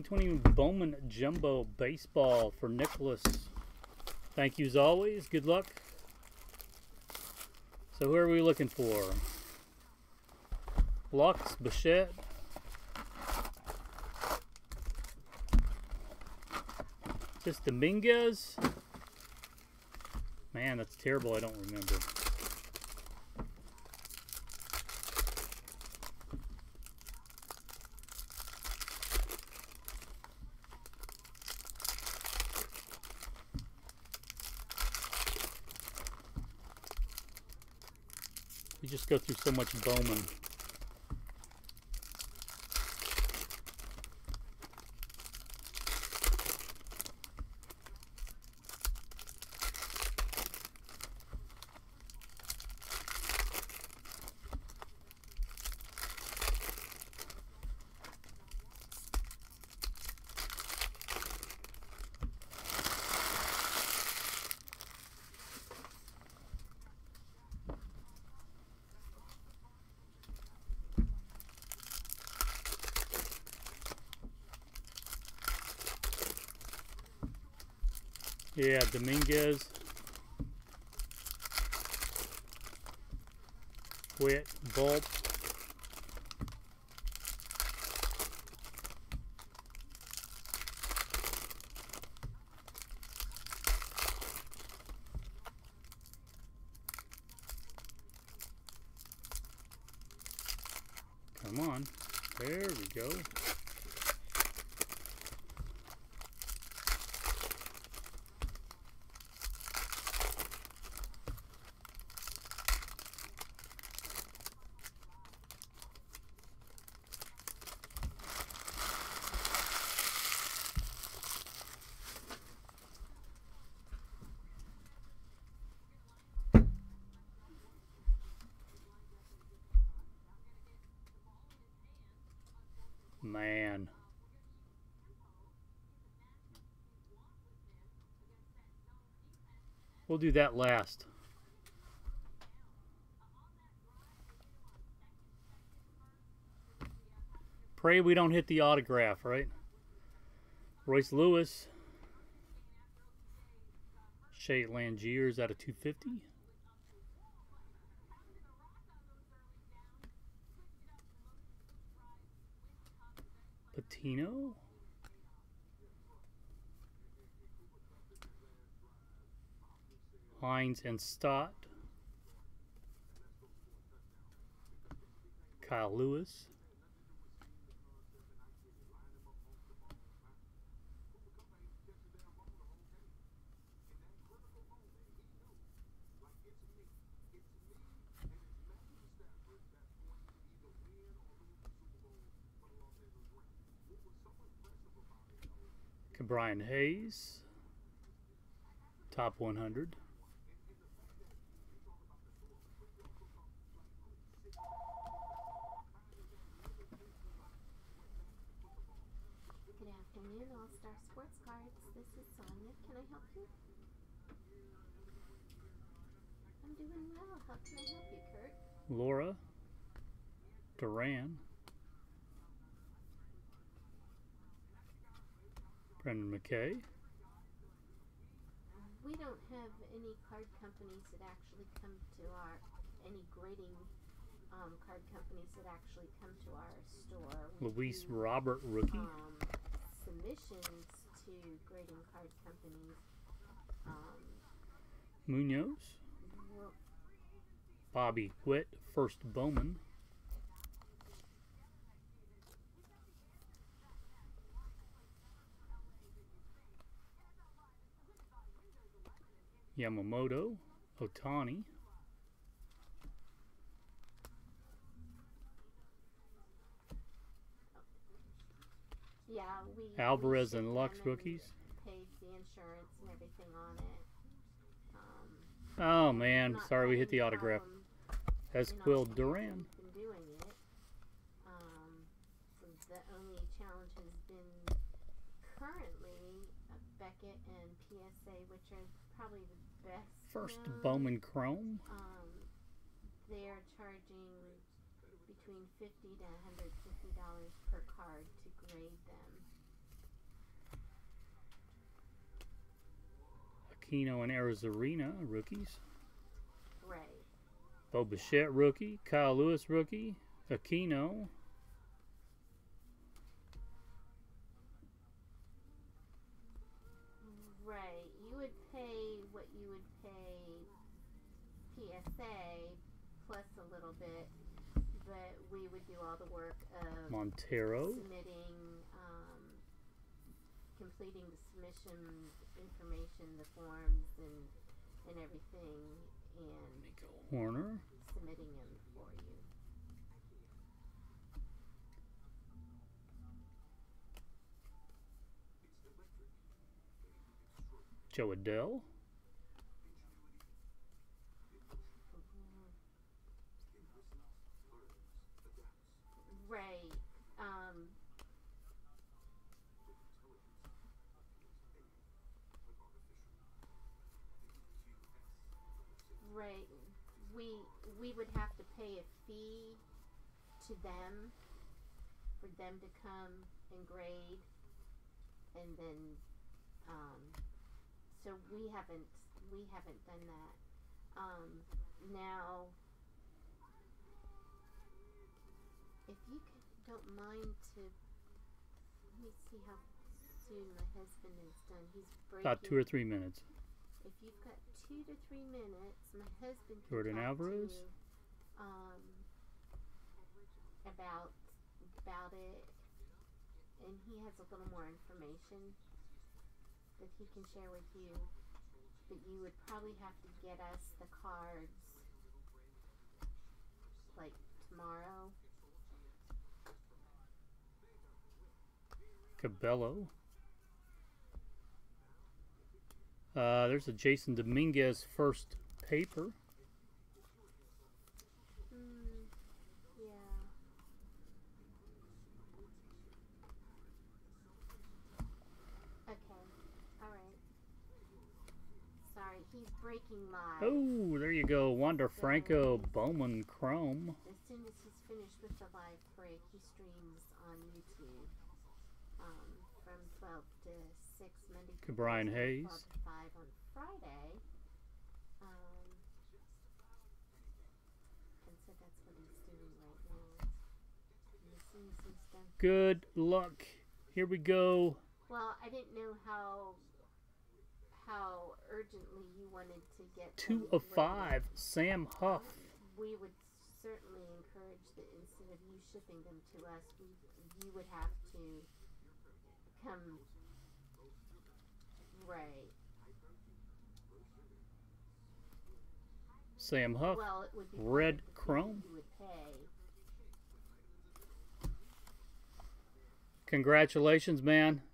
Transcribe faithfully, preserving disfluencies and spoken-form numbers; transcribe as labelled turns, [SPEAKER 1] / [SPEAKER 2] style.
[SPEAKER 1] twenty Bowman Jumbo Baseball for Nicholas. Thank you as always. Good luck. So who are we looking for? Lux, Bichette. Is this Dominguez? Man, that's terrible. I don't remember. We just go through so much Bowman. Yeah, Dominguez. Wet, Bulb. Come on. There we go. Man. We'll do that last. Pray we don't hit the autograph, right? Royce Lewis. Shea Langier's out of two fifty. Patino. Hines and Stott. Kyle Lewis. Brian Hayes, top one hundred.
[SPEAKER 2] Good afternoon, All-Star Sports Cards. This is Sonia. Can I help you? I'm doing well. How can I help you, Kurt?
[SPEAKER 1] Laura, Duran. Brendan McKay.
[SPEAKER 2] We don't have any card companies that actually come to our, any grading um, card companies that actually come to our store. We
[SPEAKER 1] Luis
[SPEAKER 2] do,
[SPEAKER 1] Robert, rookie.
[SPEAKER 2] Um, submissions to grading card companies. Um,
[SPEAKER 1] Munoz. Bobby Witt, first Bowman. Yamamoto, Otani.
[SPEAKER 2] Yeah, we
[SPEAKER 1] Alvarez
[SPEAKER 2] we
[SPEAKER 1] and Lux
[SPEAKER 2] and
[SPEAKER 1] rookies.
[SPEAKER 2] Paid the insurance and everything on it. Um,
[SPEAKER 1] Oh man,
[SPEAKER 2] not
[SPEAKER 1] sorry we
[SPEAKER 2] had
[SPEAKER 1] hit the
[SPEAKER 2] any
[SPEAKER 1] autograph.
[SPEAKER 2] problem
[SPEAKER 1] Ezequiel
[SPEAKER 2] in all the years
[SPEAKER 1] Duran.
[SPEAKER 2] we've been doing it. Um, so the only challenge has been currently uh, Beckett and P S A, which are probably the best.
[SPEAKER 1] First
[SPEAKER 2] known.
[SPEAKER 1] Bowman Chrome.
[SPEAKER 2] Um, they are charging between fifty to one hundred fifty dollars per card to grade them.
[SPEAKER 1] Aquino and Arizarena, rookies.
[SPEAKER 2] Right.
[SPEAKER 1] Bo Bichette, rookie. Kyle Lewis, rookie. Aquino.
[SPEAKER 2] Right. You would pay what you would pay P S A plus a little bit, but we would do all the work of
[SPEAKER 1] Montero.
[SPEAKER 2] submitting, um, completing the submission information, the forms, and and everything, and
[SPEAKER 1] Nico Horner.
[SPEAKER 2] submitting them for you.
[SPEAKER 1] Joe Adele.
[SPEAKER 2] Right. Um, right. We we would have to pay a fee to them for them to come and grade, and then um, so we haven't we haven't done that. Um, now, if you could, don't mind to let me see how soon my husband is done. He's breaking.
[SPEAKER 1] About two or three minutes.
[SPEAKER 2] If you've got two to three minutes, my husband can
[SPEAKER 1] Jordan
[SPEAKER 2] talk
[SPEAKER 1] Alvarez.
[SPEAKER 2] to you um, about about it, and he has a little more information that he can share with you. But you would probably have to get us the cards like tomorrow.
[SPEAKER 1] Cabello. Uh, there's a Jason Dominguez first paper.
[SPEAKER 2] Mm, yeah. Okay. All right. Sorry, he's breaking live.
[SPEAKER 1] Oh, there you go. Wander Franco Bowman Chrome.
[SPEAKER 2] As soon as he's finished with the live break, he streams on YouTube um, from twelve to six Monday through
[SPEAKER 1] Brian
[SPEAKER 2] Thursday,
[SPEAKER 1] Hayes.
[SPEAKER 2] twelve to five on Friday. Um, and so that's what he's doing right now. And as soon as he's done.
[SPEAKER 1] Good luck. Here we go.
[SPEAKER 2] Well, I didn't know how how urgently you wanted to get
[SPEAKER 1] Two
[SPEAKER 2] them
[SPEAKER 1] of
[SPEAKER 2] ready.
[SPEAKER 1] five. Sam Huff.
[SPEAKER 2] We would certainly encourage that instead of you shipping them to us, we, you would have to come. Right.
[SPEAKER 1] Sam Huff.
[SPEAKER 2] Well, it would be
[SPEAKER 1] Red
[SPEAKER 2] part of the fee
[SPEAKER 1] Chrome.
[SPEAKER 2] you would pay.
[SPEAKER 1] Congratulations, man.